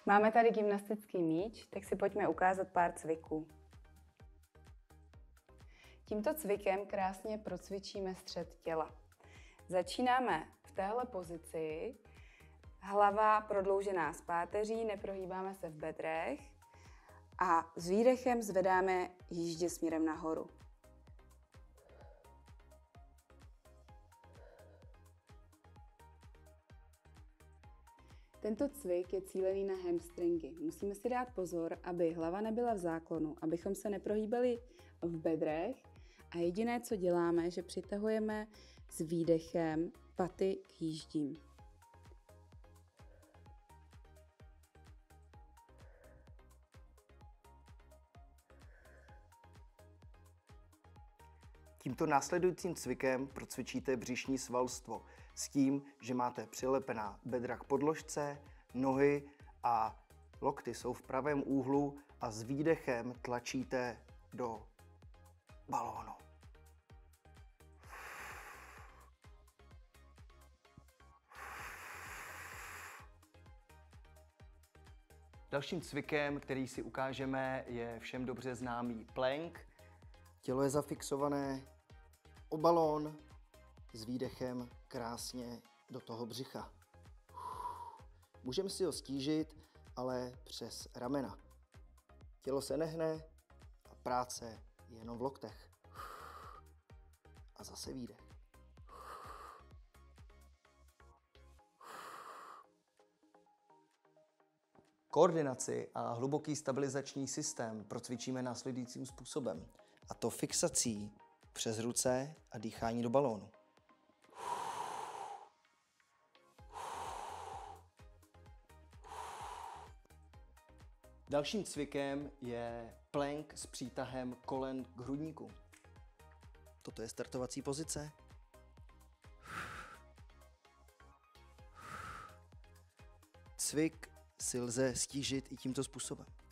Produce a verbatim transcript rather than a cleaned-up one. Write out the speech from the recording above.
Máme tady gymnastický míč, tak si pojďme ukázat pár cviků. Tímto cvikem krásně procvičíme střed těla. Začínáme v téhle pozici, hlava prodloužená z páteří, neprohýbáme se v bedrech a s výdechem zvedáme jíždě směrem nahoru. Tento cvik je cílený na hamstringy. Musíme si dát pozor, aby hlava nebyla v záklonu, abychom se neprohýbali v bedrech a jediné, co děláme, že přitahujeme s výdechem paty k jíždím. Tímto následujícím cvikem procvičíte břišní svalstvo s tím, že máte přilepená bedra k podložce, nohy a lokty jsou v pravém úhlu a s výdechem tlačíte do balónu. Dalším cvikem, který si ukážeme, je všem dobře známý plank. Tělo je zafixované o balón s výdechem krásně do toho břicha. Můžeme si ho stížit, ale přes ramena. Tělo se nehne a práce je jenom v loktech. A zase výdech. Koordinaci a hluboký stabilizační systém procvičíme následujícím způsobem. A to fixací přes ruce a dýchání do balónu. Dalším cvikem je plank s přítahem kolen k hrudníku. Toto je startovací pozice. Cvik si lze stížit i tímto způsobem.